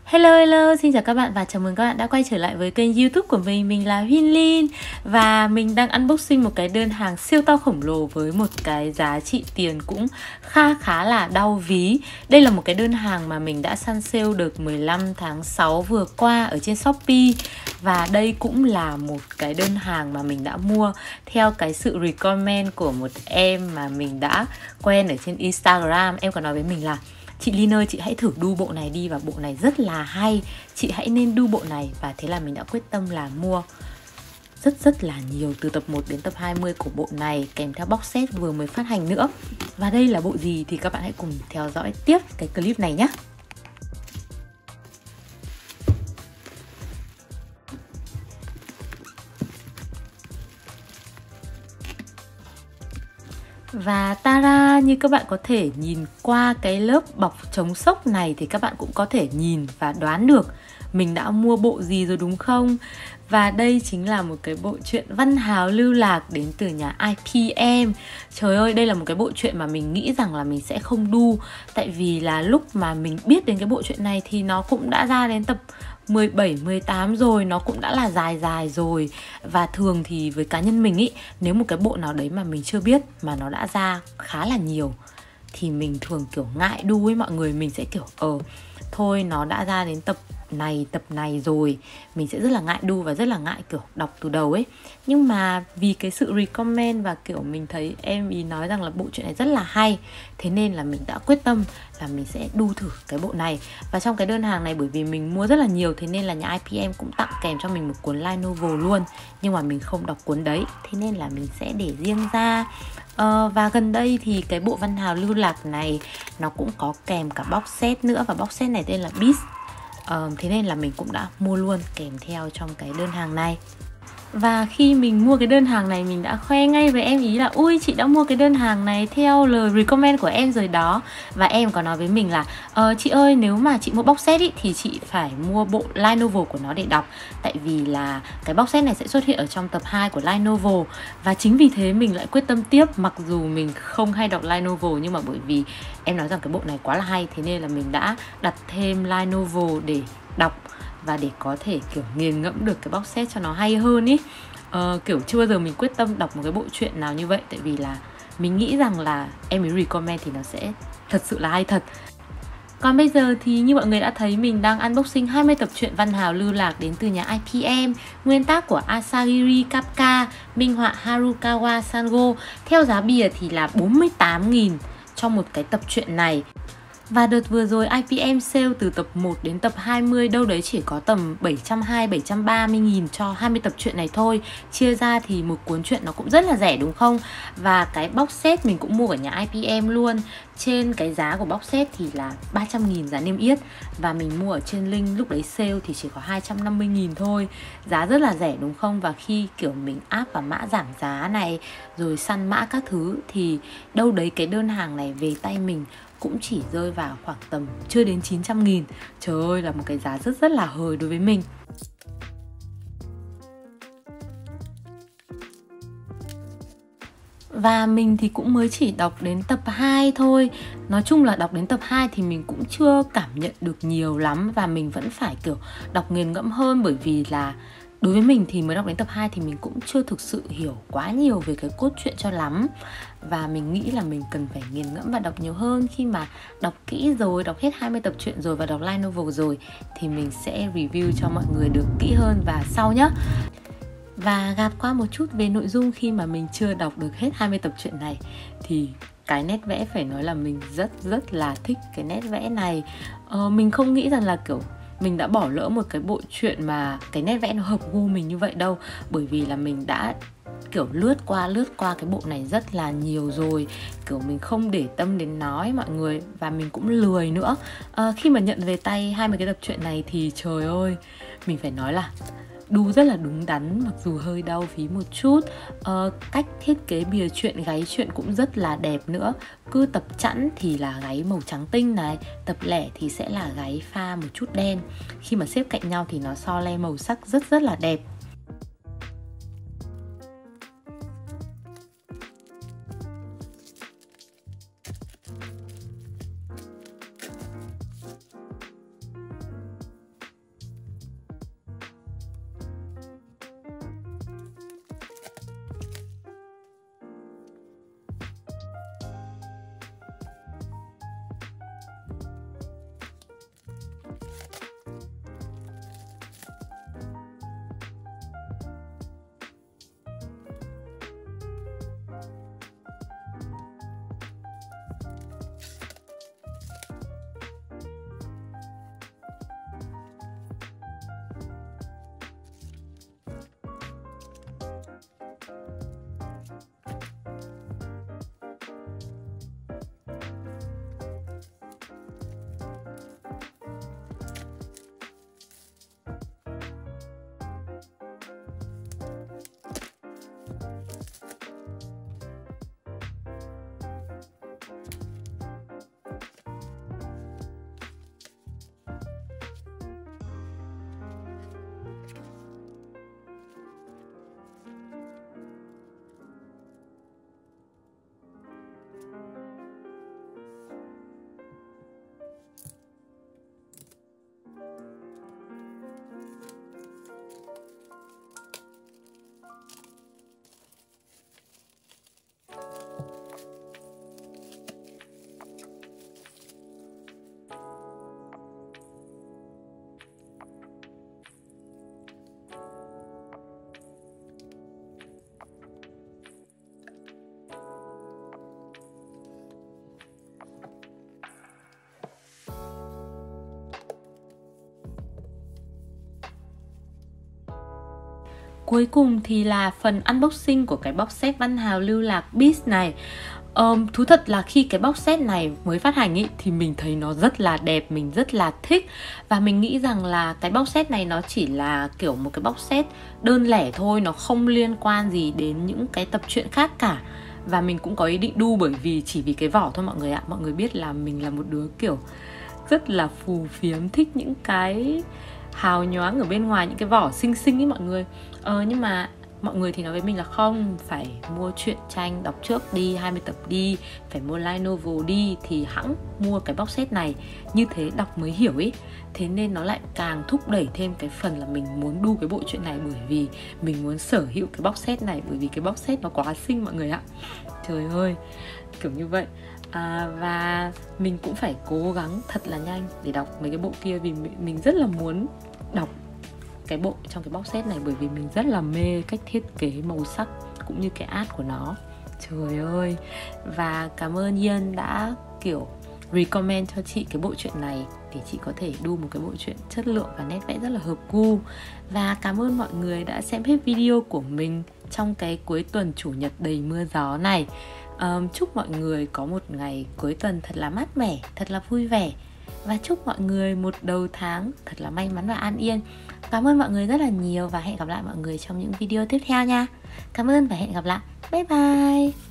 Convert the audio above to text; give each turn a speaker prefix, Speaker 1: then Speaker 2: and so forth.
Speaker 1: Hello, xin chào các bạn và chào mừng các bạn đã quay trở lại với kênh YouTube của mình là Huyên. Và mình đang unboxing một cái đơn hàng siêu to khổng lồ với một cái giá trị tiền cũng khá là đau ví. Đây là một cái đơn hàng mà mình đã săn sale được 15 tháng 6 vừa qua ở trên Shopee. Và đây cũng là một cái đơn hàng mà mình đã mua theo cái sự recommend của một em mà mình đã quen ở trên Instagram. Em có nói với mình là: chị Linh ơi, chị hãy thử đu bộ này đi, và bộ này rất là hay, chị hãy nên đu bộ này. Và thế là mình đã quyết tâm là mua rất là nhiều, từ tập 1 đến tập 20 của bộ này, kèm theo box set vừa mới phát hành nữa. Và đây là bộ gì thì các bạn hãy cùng theo dõi tiếp cái clip này nhé. Và ta-da, như các bạn có thể nhìn qua cái lớp bọc chống xốc này thì các bạn cũng có thể nhìn và đoán được mình đã mua bộ gì rồi đúng không? Và đây chính là một cái bộ truyện Văn Hào Lưu Lạc đến từ nhà IPM. Trời ơi, đây là một cái bộ truyện mà mình nghĩ rằng là mình sẽ không đu. Tại vì là lúc mà mình biết đến cái bộ truyện này thì nó cũng đã ra đến tập 17, 18 rồi, nó cũng đã là dài rồi. Và thường thì với cá nhân mình ý, nếu một cái bộ nào đấy mà mình chưa biết mà nó đã ra khá là nhiều thì mình thường kiểu ngại đu với mọi người. Mình sẽ kiểu thôi nó đã ra đến tập này rồi, mình sẽ rất là ngại đu và rất là ngại kiểu đọc từ đầu ấy. Nhưng mà vì cái sự recommend và kiểu mình thấy em ý nói rằng là bộ truyện này rất là hay, thế nên là mình đã quyết tâm là mình sẽ đu thử cái bộ này. Và trong cái đơn hàng này, bởi vì mình mua rất là nhiều, thế nên là nhà IPM cũng tặng kèm cho mình một cuốn light novel luôn. Nhưng mà mình không đọc cuốn đấy, thế nên là mình sẽ để riêng ra. Và gần đây thì cái bộ Văn Hào Lưu Lạc này nó cũng có kèm cả box set nữa, và box set này tên là Beast. Thế nên là mình cũng đã mua luôn kèm theo trong cái đơn hàng này. Và khi mình mua cái đơn hàng này, mình đã khoe ngay với em ý là: ui, chị đã mua cái đơn hàng này theo lời recommend của em rồi đó. Và em có nói với mình là: chị ơi, nếu mà chị mua box set ý, thì chị phải mua bộ light novel của nó để đọc. Tại vì là cái box set này sẽ xuất hiện ở trong tập 2 của light novel. Và chính vì thế mình lại quyết tâm tiếp. Mặc dù mình không hay đọc light novel, nhưng mà bởi vì em nói rằng cái bộ này quá là hay, thế nên là mình đã đặt thêm light novel để đọc và để có thể kiểu nghiền ngẫm được cái box set cho nó hay hơn ý. Kiểu chưa bao giờ mình quyết tâm đọc một cái bộ truyện nào như vậy, tại vì là mình nghĩ rằng là em ấy recommend thì nó sẽ thật sự là hay thật. Còn bây giờ thì như mọi người đã thấy, mình đang unboxing 20 tập truyện Văn Hào Lưu Lạc đến từ nhà IPM, nguyên tác của Asagiri Kafka, minh họa Harukawa Sango. Theo giá bìa thì là 48.000 cho một cái tập truyện này. Và đợt vừa rồi IPM sale từ tập 1 đến tập 20 đâu đấy chỉ có tầm 720-730.000 cho 20 tập truyện này thôi. Chia ra thì một cuốn truyện nó cũng rất là rẻ đúng không? Và cái box set mình cũng mua ở nhà IPM luôn. Trên cái giá của box set thì là 300.000 giá niêm yết, và mình mua ở trên link lúc đấy sale thì chỉ có 250.000 thôi. Giá rất là rẻ đúng không? Và khi kiểu mình áp vào mã giảm giá này, rồi săn mã các thứ, thì đâu đấy cái đơn hàng này về tay mình cũng chỉ rơi vào khoảng tầm chưa đến 900.000. Trời ơi, là một cái giá rất là hời đối với mình. Và mình thì cũng mới chỉ đọc đến tập 2 thôi. Nói chung là đọc đến tập 2 thì mình cũng chưa cảm nhận được nhiều lắm, và mình vẫn phải kiểu đọc nghiền ngẫm hơn. Bởi vì là đối với mình thì mới đọc đến tập 2 thì mình cũng chưa thực sự hiểu quá nhiều về cái cốt truyện cho lắm. Và mình nghĩ là mình cần phải nghiền ngẫm và đọc nhiều hơn. Khi mà đọc kỹ rồi, đọc hết 20 tập truyện rồi và đọc light novel rồi thì mình sẽ review cho mọi người được kỹ hơn và sau nhé. Và gạt qua một chút về nội dung, khi mà mình chưa đọc được hết 20 tập truyện này thì cái nét vẽ phải nói là mình rất là thích cái nét vẽ này. Mình không nghĩ rằng là kiểu mình đã bỏ lỡ một cái bộ truyện mà cái nét vẽ nó hợp gu mình như vậy đâu. Bởi vì là mình đã kiểu lướt qua cái bộ này rất là nhiều rồi. Kiểu mình không để tâm đến nó ấy, mọi người. Và mình cũng lười nữa. Khi mà nhận về tay 20 cái tập truyện này thì trời ơi, mình phải nói là đu rất là đúng đắn, mặc dù hơi đau phí một chút. Cách thiết kế bìa truyện, gáy truyện cũng rất là đẹp nữa. Cứ tập chẵn thì là gáy màu trắng tinh này, tập lẻ thì sẽ là gáy pha một chút đen. Khi mà xếp cạnh nhau thì nó so le màu sắc rất là đẹp. cuối cùng thì là phần unboxing của cái box set Văn Hào Lưu Lạc Beats này. Thú thật là khi cái box set này mới phát hành ý, thì mình thấy nó rất là đẹp, mình rất là thích. Và mình nghĩ rằng là cái box set này nó chỉ là kiểu một cái box set đơn lẻ thôi, nó không liên quan gì đến những cái tập truyện khác cả. Và mình cũng có ý định đu bởi vì chỉ vì cái vỏ thôi mọi người ạ. Mọi người biết là mình là một đứa kiểu rất là phù phiếm, thích những cái hào nhoáng ở bên ngoài, những cái vỏ xinh xinh ấy mọi người. Nhưng mà mọi người thì nói với mình là không, phải mua truyện tranh đọc trước đi, 20 tập đi, phải mua light novel đi thì hẵng mua cái box set này, như thế đọc mới hiểu ý. Thế nên nó lại càng thúc đẩy thêm cái phần là mình muốn đu cái bộ truyện này, bởi vì mình muốn sở hữu cái box set này, bởi vì cái box set nó quá xinh mọi người ạ. Trời ơi, kiểu như vậy. Và mình cũng phải cố gắng thật là nhanh để đọc mấy cái bộ kia, vì mình rất là muốn đọc cái bộ trong cái box set này, bởi vì mình rất là mê cách thiết kế màu sắc cũng như cái art của nó. Trời ơi. Và cảm ơn Yên đã kiểu recommend cho chị cái bộ truyện này để chị có thể đu một cái bộ truyện chất lượng và nét vẽ rất là hợp gu. Và cảm ơn mọi người đã xem hết video của mình trong cái cuối tuần chủ nhật đầy mưa gió này. Chúc mọi người có một ngày cuối tuần thật là mát mẻ, thật là vui vẻ. Và chúc mọi người một đầu tháng thật là may mắn và an yên. Cảm ơn mọi người rất là nhiều và hẹn gặp lại mọi người trong những video tiếp theo nha. Cảm ơn và hẹn gặp lại. Bye bye.